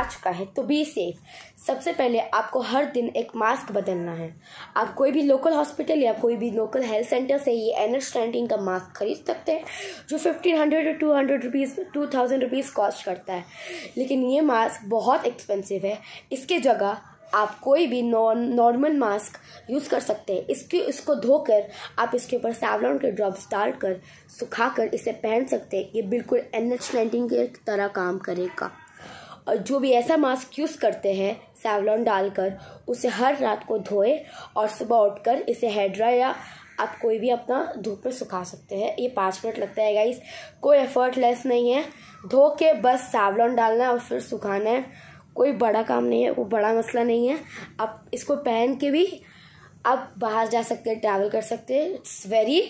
चुका है, तो बी सेफ। सबसे पहले आपको हर दिन एक मास्क बदलना है। आप कोई भी लोकल हॉस्पिटल या कोई भी लोकल हेल्थ सेंटर से ये NH19 का मास्क खरीद सकते हैं, जो 1500 to 200 रुपीज़ 2000 रुपीज़ कॉस्ट करता है। लेकिन ये मास्क बहुत एक्सपेंसिव है। इसके जगह आप कोई भी नॉर्मल मास्क यूज़ कर सकते हैं। इसको धोकर आप इसके ऊपर सैवलॉन के ड्रॉप्स डालकर सुखाकर इसे पहन सकते हैं। ये बिल्कुल NH19 के तरह काम करेगा। और जो भी ऐसा मास्क यूज़ करते हैं सैवलॉन डालकर, उसे हर रात को धोए और सुबह उठकर इसे हेयर ड्राई या आप कोई भी अपना धूप में सुखा सकते हैं। ये 5 मिनट लगता है गाइस, कोई एफर्टलेस नहीं है। धो के बस सैवलॉन डालना है और फिर सुखाना है, कोई बड़ा काम नहीं है, वो बड़ा मसला नहीं है। आप इसको पहन के भी आप बाहर जा सकते हैं, ट्रैवल कर सकते हैं। इट्स वेरी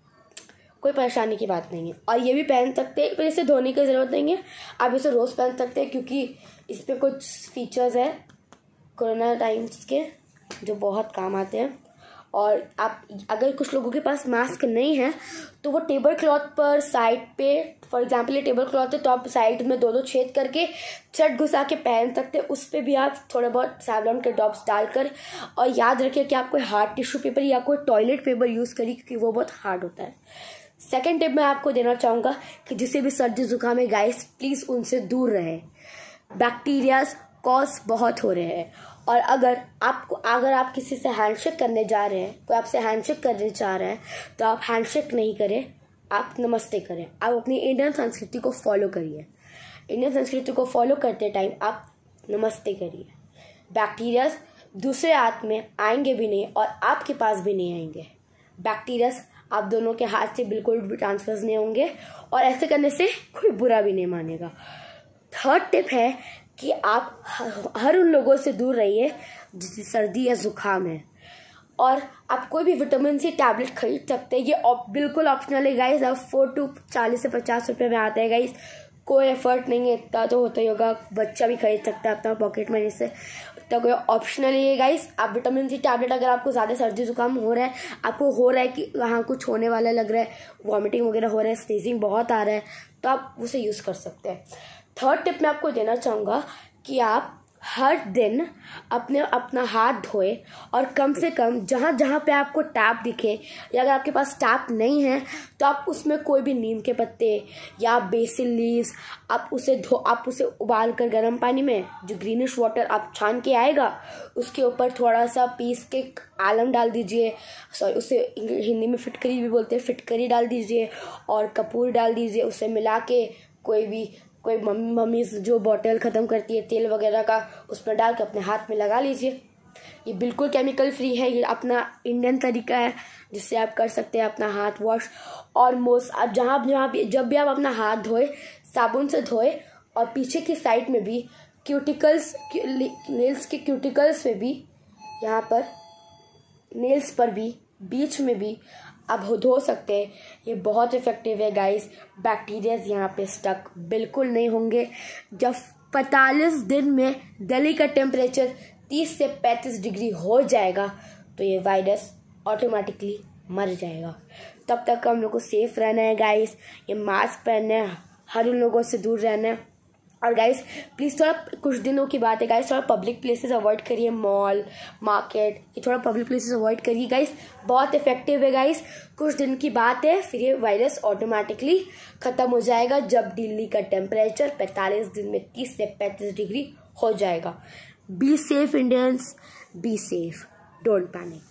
कोई परेशानी की बात नहीं है। और ये भी पहन सकते हैं, पर इसे धोने की ज़रूरत नहीं है। आप इसे रोज़ पहन सकते हैं क्योंकि इस पर कुछ फीचर्स हैं कोरोना टाइम्स के जो बहुत काम आते हैं। और आप अगर कुछ लोगों के पास मास्क नहीं है तो वो टेबल क्लॉथ पर साइड पे, फॉर एग्जांपल ये टेबल क्लॉथ है तो आप साइड में 2-2 छेद करके चट घुसा के पहन सकते हैं। उस पर भी आप थोड़े बहुत सैवलॉन के ड्रॉप्स डालकर, और याद रखिए कि आप कोई हार्ड टिश्यू पेपर या कोई टॉयलेट पेपर यूज़ करिए क्योंकि वो बहुत हार्ड होता है। सेकेंड टिप मैं आपको देना चाहूँगा कि जिसे भी सर्दी जुकाम है गाइस, प्लीज़ उनसे दूर रहें। बैक्टीरियाज कॉज बहुत हो रहे हैं। और अगर आप किसी से हैंडशेक करने जा रहे हैं, कोई आपसे हैंडशेक करने चाह रहा है, तो आप हैंडशेक नहीं करें, आप नमस्ते करें। आप अपनी इंडियन संस्कृति को फॉलो करिए। इंडियन संस्कृति को फॉलो करते टाइम आप नमस्ते करिए। बैक्टीरियाज दूसरे हाथ में आएंगे भी नहीं और आपके पास भी नहीं आएंगे। बैक्टीरियाज आप दोनों के हाथ से बिल्कुल भी ट्रांसफर नहीं होंगे और ऐसे करने से कोई बुरा भी नहीं मानेगा। थर्ड टिप है कि आप हर उन लोगों से दूर रहिए जिसे सर्दी या ज़ुकाम है। और आप कोई भी विटामिन सी टैबलेट खरीद सकते हैं। ये बिल्कुल ऑप्शनल है गाइस। आप 40 से 50 रुपये में आता है गाइस। कोई एफर्ट नहीं है, इतना तो होता ही होगा। बच्चा भी खरीद सकता है अपना पॉकेट मनी से, तो कोई ऑप्शनल ही है गाइस। आप विटामिन सी टैबलेट, अगर आपको ज़्यादा सर्दी जुकाम हो रहा है, आपको हो रहा है कि वहाँ कुछ होने वाला लग रहा है, वॉमिटिंग वगैरह हो रहा है, स्नीजिंग बहुत आ रहा है, तो आप उसे यूज़ कर सकते हैं। थर्ड टिप मैं आपको देना चाहूँगा कि आप हर दिन अपना हाथ धोए और कम से कम जहाँ जहाँ पे आपको टैप दिखे, या अगर आपके पास टैप नहीं है तो आप उसमें कोई भी नीम के पत्ते या बेसिल लीव्स आप उसे उबाल कर गर्म पानी में, जो ग्रीनिश वाटर आप छान के आएगा, उसके ऊपर थोड़ा सा पीस के आलम डाल दीजिए, सॉरी उसे हिंदी में फिटकरी भी बोलते हैं, फिटकरी डाल दीजिए और कपूर डाल दीजिए। उसे मिला के कोई मम्मी जो बॉटल ख़त्म करती है तेल वगैरह का, उसमें डाल के अपने हाथ में लगा लीजिए। ये बिल्कुल केमिकल फ्री है। ये अपना इंडियन तरीका है जिससे आप कर सकते हैं अपना हाथ वॉश। और आप जब भी आप अपना हाथ धोए, साबुन से धोए और पीछे की साइड में भी नेल्स के क्यूटिकल्स में भी, यहाँ पर नेल्स पर भी, बीच में भी आप धो सकते हैं। ये बहुत इफेक्टिव है गाइस। बैक्टीरियाज यहाँ पे स्टक बिल्कुल नहीं होंगे। जब 45 दिन में दिल्ली का टेम्परेचर 30 से 35 डिग्री हो जाएगा तो ये वायरस ऑटोमेटिकली मर जाएगा। तब तक हम लोग को सेफ रहना है गाइस। ये मास्क पहनना है, हर उन लोगों से दूर रहना है। और गाइस प्लीज़ थोड़ा, कुछ दिनों की बात है गाइस, थोड़ा पब्लिक प्लेसेस अवॉइड करिए, मॉल मार्केट, ये थोड़ा पब्लिक प्लेसेस अवॉइड करिए गाइस। बहुत इफेक्टिव है गाइस। कुछ दिन की बात है, फिर ये वायरस ऑटोमेटिकली ख़त्म हो जाएगा जब दिल्ली का टेम्परेचर 45 दिन में 30 से 35 डिग्री हो जाएगा। Be safe Indians, be safe, don't panic.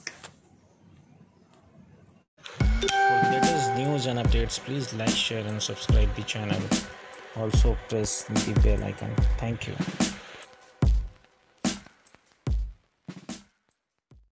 For latest news and updates, please like, share and subscribe the channel. Also press the bell icon. Thank you.